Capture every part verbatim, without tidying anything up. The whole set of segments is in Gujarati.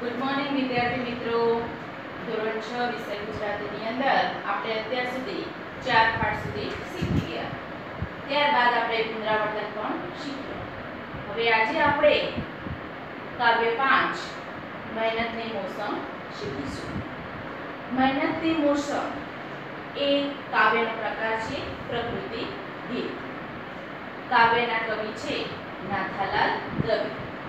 ગુડ મોર્નિંગ વિદ્યાર્થી મિત્રો. ધોરણ છ વિષય ગુજરાતીની અંદર આપણે અત્યાર સુધી ચાર પાઠ સુધી શીખી ગયા. ત્યારબાદ આપણે પુનરાવર્તન પણ શીખ્યું. હવે આજે આપણે કાવ્ય પાંચ મહેનતની મોસમ શીખીશું. મહેનતની મોસમ એ કાવ્યનો પ્રકાર છે પ્રકૃતિ ગીત. કાવ્યના કવિ છે નાથાલાલ દવે.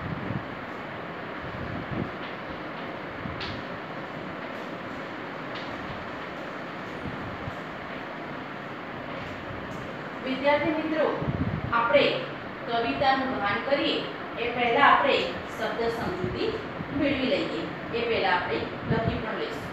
વિદ્યાર્થી મિત્રો, આપણે કવિતાનું ગાન કરીએ એ પહેલા આપણે શબ્દ સમજૂતી મેળવી લઈએ. એ પહેલા આપણે લખી પણ લઈશું.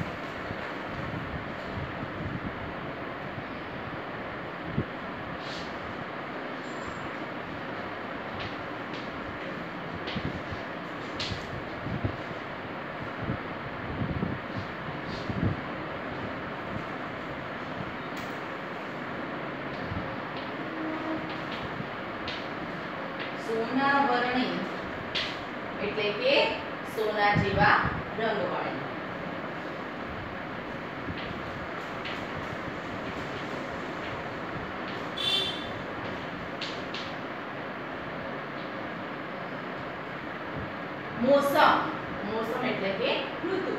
સોના વર્ણી એટલે કે સોના જેવા રંગવાળી. મોસમ મોસમ એટલે કે ઋતુ.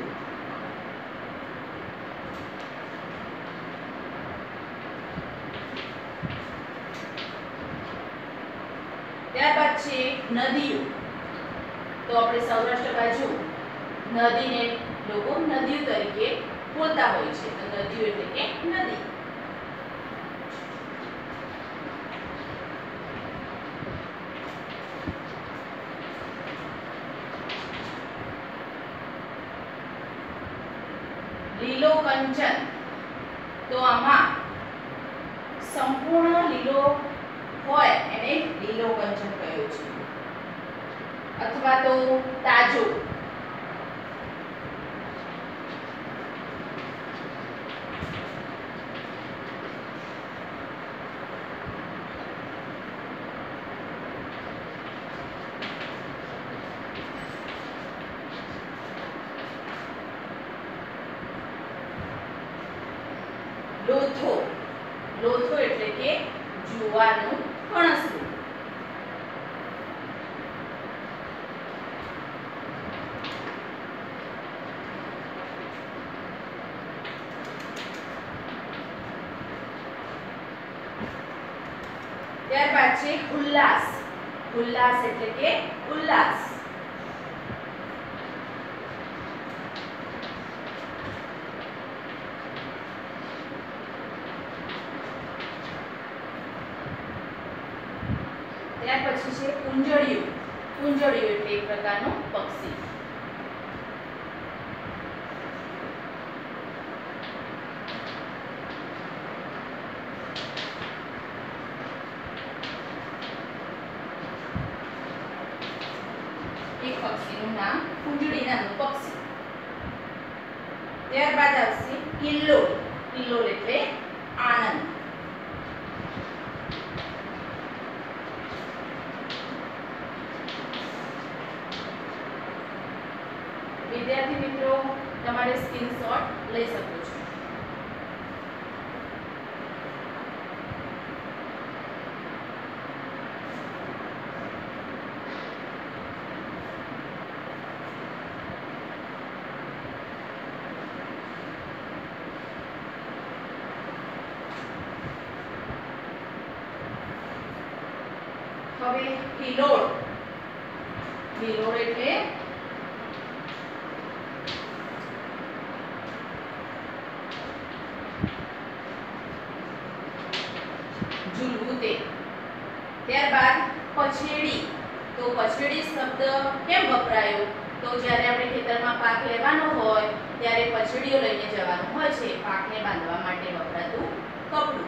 ત્યારબાદ છે નદીઓ. તો આપણે સૌરાષ્ટ્ર બાજુ નદીને લોકો નદીઓ તરીકે બોલતા હોય છે. તો નદીઓ એટલે કે નદી. લીલો કંચન. તો આમાં સંપૂર્ણ લીલો હોય એને લીલો કંચન કહ્યું છે, અથવા તો તાજો. લોથો. લોથો એટલે કે જુવારનું કણસલું. ત્યારબાદ છે ઉલ્લાસ. ઉલ્લાસ એટલે કે ઉલ્લાસ. ત્યાર પછી છે કુંજળિયું. કુંજળિયું એટલે એક પ્રકારનું પક્ષી. એક પક્ષીનું નામ કુંજળી નામનું પક્ષી. ત્યારબાદ આવશે કિલ્લોલ. કિલ્લોલ એટલે આનંદ. વિદ્યાર્થી મિત્રો, તમારે સ્ક્રીનશોટ લઈ શકો છો. હવે હિલોળ. હિલોળ એટલે ઝૂલવું તે. ત્યારબાદ પછેડી. તો પછેડી શબ્દ કેમ વપરાયો? તો જ્યારે આપણે ખેતરમાં પાક લેવાનો હોય ત્યારે પછેડીઓ લઈને જવાનું હોય છે. પાકને બાંધવા માટે વપરાતું કપડું.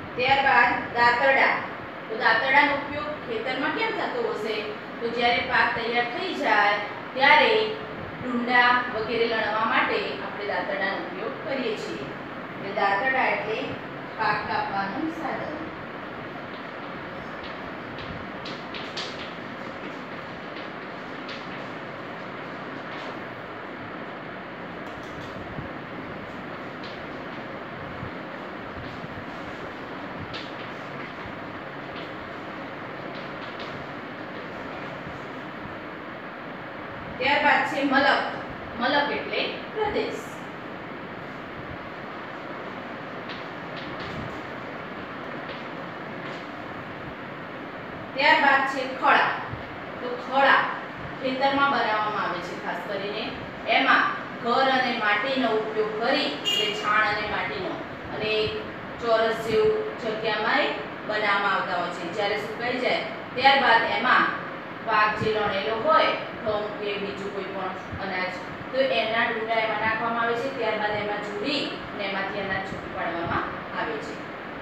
ત્યારબાદ દાંતરડા. તો દાંતરડાનો ઉપયોગ ખેતરમાં કેમ થતો હશે? તો જ્યારે પાક તૈયાર થઈ જાય ત્યારે ડુંડા વગેરે લણવા માટે આપણે દાંતરડાનો ઉપયોગ કરીએ છીએ. એટલે દાંતરડા એટલે પાક કાપવાનું સાધન. ત્યારબાદ છે મલક. મલક એટલે પ્રદેશ. ત્યારબાદ છે ખળા. તો ખળા ખેતરમાં બનાવવામાં આવે છે. ખાસ કરીને એમાં ઘર અને માટીનો ઉપયોગ કરી, એટલે છાણ અને માટીનો, અને ચોરસ જેવું જગ્યામાં બનાવવામાં આવતા હોય છે. જ્યારે સુકાઈ જાય ત્યારબાદ એમાં પાક જે લણેલો હોય, ઘઉં કે બીજું કોઈ પણ અનાજ, તો એના ડૂંડા એમાં નાખવામાં આવે છે. ત્યારબાદ એમાં જોડી અને એમાંથી અનાજ છૂટું પાડવામાં આવે છે.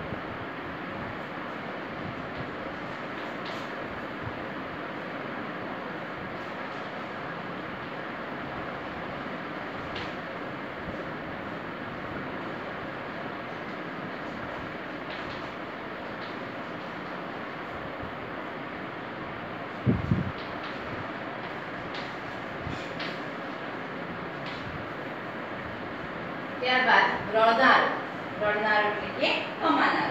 ત્યારબાદ રળનાર. રળનાર એટલે કે કમાનાર.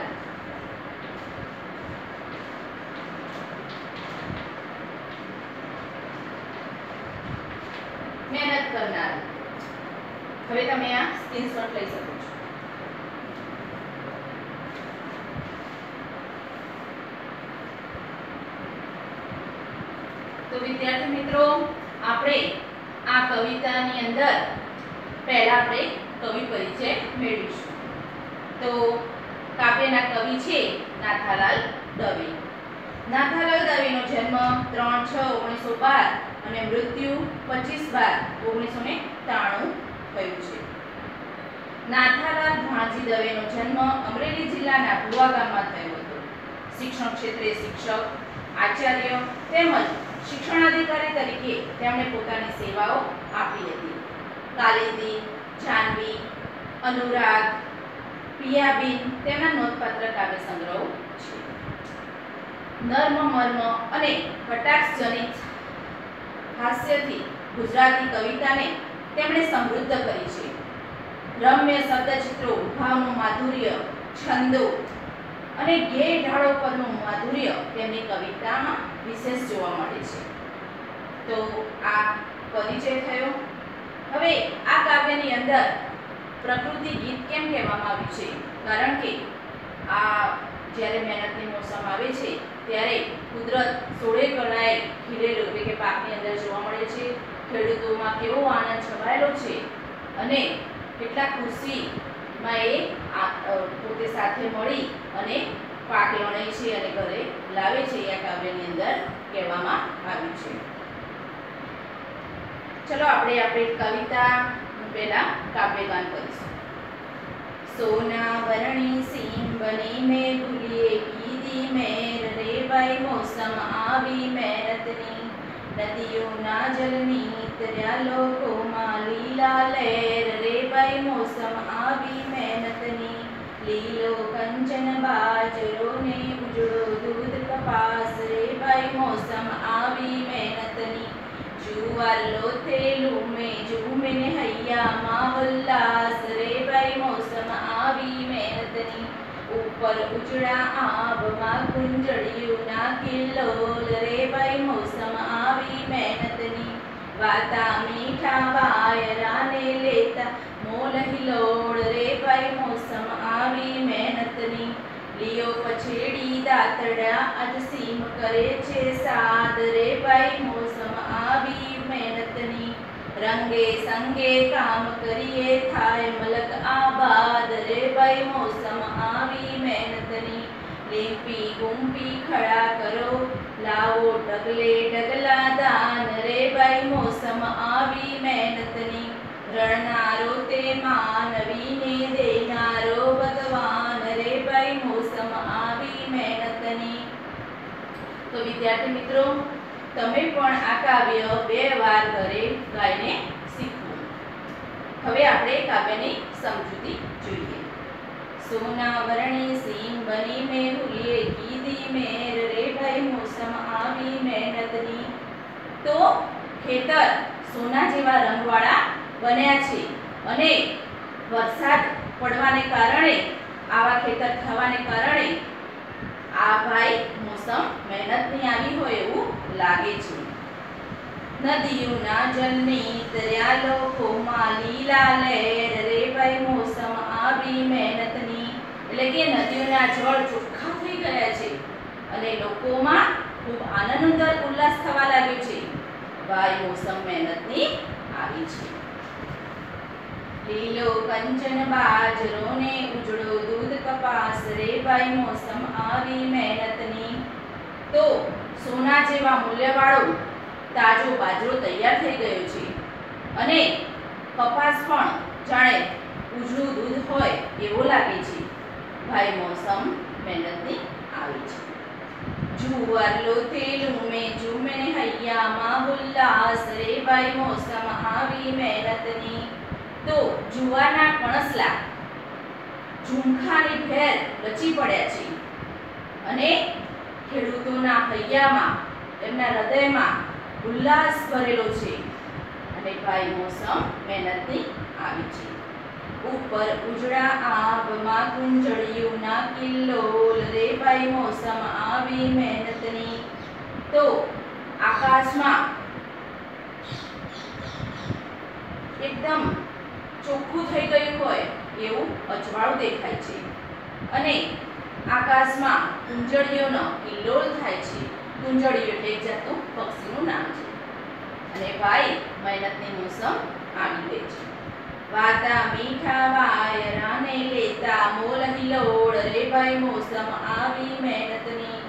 મહેનત કરનાર. હવે તમે આ સ્ક્રીનશોટ લઈ શકો છો. તો વિદ્યાર્થી મિત્રો, આપણે આ કવિતાની અંદર પહેલા આપણે કવિ પરિચય મેળવીશું. તો કાવ્યના કવિ છે નાથાલાલ દવે. નાથાલાલ દવેનો જન્મ ત્રણ છ ઓગણીસો બાર અને મૃત્યુ પચીસ બાર ઓગણીસો ને ત્રાણું થયું છે. નાથાલાલ ભાણજી દવેનો જન્મ અમરેલી જિલ્લાના ભુવા ગામમાં થયો હતો. શિક્ષણ ક્ષેત્રે શિક્ષક, આચાર્ય તેમજ શિક્ષણાધિકારી તરીકે તેમણે પોતાની સેવાઓ આપી હતી. કાલિંદી, જાનવી, અનુરાગ, પિયાબીન તેમના નોંધપાત્ર કાવ્ય સંગ્રહો છે. નર્મ મર્મ અને કટાક્ષજનિત હાસ્યથી ગુજરાતી કવિતાને તેમણે સમૃદ્ધ કરી છે. રમ્ય શબ્દચિત્રો, ભાવનું માધુર્ય, છંદો અને ગેય ઢાળો પરનું માધુર્ય તેમની કવિતામાં વિશેષ જોવા મળે છે. તો આ પરિચય થયો. હવે આ કાવ્યની અંદર પ્રકૃતિ ગીત કેમ કહેવામાં આવ્યું છે? કારણ કે આ જ્યારે મહેનતની મોસમ આવે છે ત્યારે કુદરત સોળે કળાએ ખીલેલું એટલે કે પાકની અંદર જોવા મળે છે. ખેડૂતોમાં કેવો આનંદ છવાયેલો છે અને કેટલા ખુશીમાં એ પોતે સાથે મળી અને પાક લણે છે અને ઘરે લાવે છે. આ કાવ્યની અંદર કહેવામાં આવ્યું છે. चलो આપણે આપણી કવિતા પહેલા કાવ્યગાન કરીશું. સોના વર્ણી સીમ બની મેં ભૂલીએ કીધી મેર રે ભાઈ મોસમ આવી મહેનતની નદીઓના જલની તર્યા લોકોમાં લીલા લહેર રે ભાઈ મોસમ આવી મહેનતની લીલો કંચન બાજરો ને ઉજળો દૂધ કપાસ રે ભાઈ મોસમ આવી મહેનતની जुवार लोथे लूमे झूमे ने हैया माँ उल्लास रे भाई मौसम आवी मेहनतनी ऊपर उजड़ा आब माँ कुंजड़ियों ना किल्लोल रे भाई मौसम आवी मेहनतनी वाता मीठा वायरा ने लेता मोल हिलोड़ रे भाई मौसम आवी मेहनतनी लियो पछेड़ी दातड़ा अज सीम करे छे साद रे भाई मौसम आवी मेहनतनी रंगे संगे काम करिए थाय मलक आबाद रे भाई मौसम आवी मेहनतनी लेपी गुम्पी खड़ा करो लावो डगले डगला दान रे भाई मौसम आवी मेहनतनी रणनारो ते मानवी ने देनारो भगवान रे भाई मौसम તો વિદ્યાર્થી મિત્રો, તમે પણ આ કાવ્ય બે વાર ઘરે ગાઈને શીખો. હવે આપણે કાવ્યની સમજૂતી જોઈએ. સોના વર્ણી સીમ બની મેહુલીએ કીધી મેર રે ભાઈ મોસમ આવી મહેનતની. તો ખેતર સોના જેવા રંગવાળા બન્યા છે અને વરસાદ પડવાને કારણે, આવા ખેતર થવાને કારણે આ ભાઈ મોસમ મહેનતની આવી હોય એવું લાગે છે. નદીઓના જલની તર્યા લોકોમાં લીલા લહેર રે ભાઈ મોસમ આવી મહેનતની. એટલે કે નદીઓના જળ ચોખ્ખા થઈ ગયા છે અને લોકોમાં ખૂબ આનંદ ઉલ્લાસ થવા લાગ્યો છે. ભાઈ મોસમ મહેનતની આવી છે. લીલો કંચન બાજરો ને ઉજળો દૂધ કપાસ રે ભાઈ મોસમ આવી મહેનતની. તો સોના જેવા મૂલ્યવાળો તાજો બાજરો તૈયાર થઈ ગયો છે અને કપાસ પણ જાણે ઉજળું દૂધ હોય એવો લાગે છે. ભાઈ મોસમ મહેનતની આવી છે. જુવાર લોથેલું મેં ઝૂમે હૈયામાં ઉલ્લાસ રે ભાઈ મોસમ આવી મહેનતની. તો જુવારના કણસલા ઝુમખાની ભેર રચી પડ્યા છે અને ખેડૂતોના હૈયામાં, એમના હૃદયમાં ઉલ્લાસ ભરેલો છે અને ભાઈ મોસમ મહેનતની આવી છે. ઉપર ઉજળા આબમાં કુંજળીઓના કિલ્લોલ રે ભાઈ મોસમ આવી મહેનતની. તો આકાશમાં એકદમ ચોખ્ખું થઈ ગયું હોય એવું અજવાળું દેખાય છે અને આકાશમાં કુંજળીઓનો કિલ્લોલ થાય છે. કુંજળીઓ એટલે એક જાતનું પક્ષીનું નામ છે અને ભાઈ મહેનતની મોસમ આવી ગઈ છે. વાતા મીઠા વાયરાને લેતા મોલ હિલોળ રે ભાઈ મોસમ આવી મહેનતની.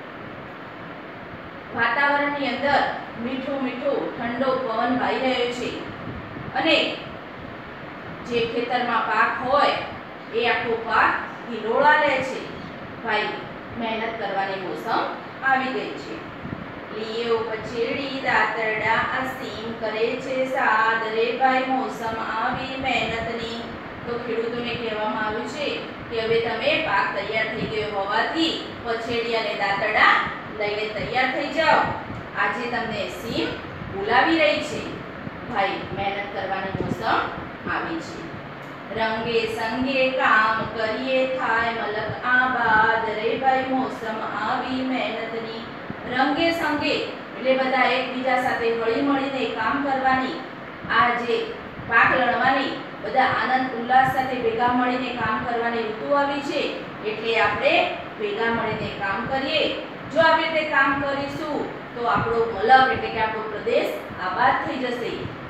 વાતાવરણની અંદર મીઠો મીઠો ઠંડો પવન વાઈ રહ્યો છે અને જે ખેતરમાં પાક હોય એ આખો પાક હિલોળા લે છે. ભાઈ મહેનત કરવાની મોસમ આવી ગઈ છે. લીયો પછેડી દાતરડા અસીમ કરે છે સાદ રે ભાઈ મોસમ આવી મહેનતની. તો ખેડૂતોને કહેવામાં આવ્યું છે કે હવે તમે પાક તૈયાર થઈ ગયો હોવાથી પછેડી અને દાતરડા લઈને તૈયાર થઈ જાઓ. આજે તમને સીમ બોલાવી રહી છે. ભાઈ મહેનત કરવાની મોસમ આવી છે. રંગે સંગે કામ કરીએ થાય મલક આબાદ રે ભાઈ મોસમ આવી મહેનતની. રંગે સંગે એટલે બધા એકબીજા સાથે હળી મળીને કામ કરવાની, આ જે પાક લણવાની, બધા આનંદ ઉલ્લાસ સાથે ભેગા મળીને કામ કરવાની ઋતુ આવી છે એટલે આપણે ભેગા મળીને કામ કરીએ. જો આવી રીતે કામ કરીશું તો આપણો મલક એટલે કે આપણો પ્રદેશ આબાદ થઈ જશે.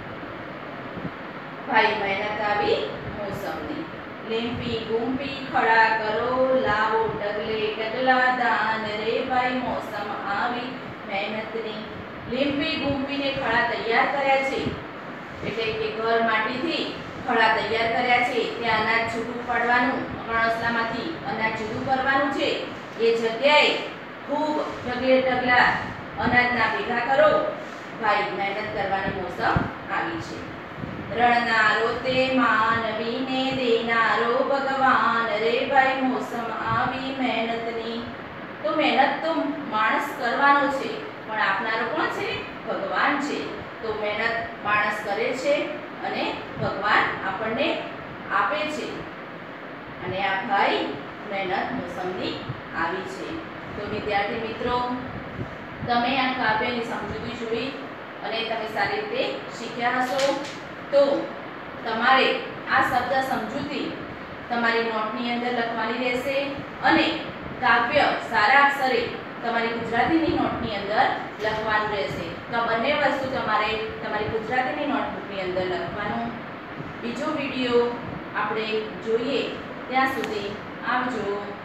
ભાઈ મહેનત આવી મોસમની. લીંપી ગુંપી ખડા કરો લાવો ડગલે ડગલા દાન રે ભાઈ મોસમ આવી મહેનતની. લીંપી ગુંપીને ખડા તૈયાર કર્યા છે એટલે કે ઘર માટીથી ખડા તૈયાર કર્યા છે. ત્યાં અનાજ છૂટું પાડવાનું, કણસલામાંથી અનાજ જુદું કરવાનું છે. એ જગ્યાએ ખૂબ ડગલે ડગલા અનાજના ભેગા કરો. ભાઈ મહેનત કરવાની મોસમ આવી છે. રણનારો તે માનવીને દેનારો ભગવાન રે ભાઈ મોસમ આવી મહેનતની. તો મહેનત તો માણસ કરવાનો છે પણ આપનારો કોણ છે? ભગવાન છે. તો મહેનત માણસ કરે છે અને ભગવાન આપણને આપે છે અને આ ભાઈ મહેનત મોસમની આવી છે. તો વિદ્યાર્થી મિત્રો, તમે આ કાવ્યની સમજૂતી જોઈ અને તમે સારી રીતે શીખ્યા હશો. તો તમારે આ શબ્દ સમજૂતી તમારી નોટની અંદર લખવાની રહેશે અને કાવ્ય સારા અક્ષરે તમારી ગુજરાતીની નોટની અંદર લખવાનું રહેશે. તો આ બંને વસ્તુ તમારે તમારી ગુજરાતીની નોટબુકની અંદર લખવાનું. બીજો વિડીયો આપણે જોઈએ ત્યાં સુધી આવજો.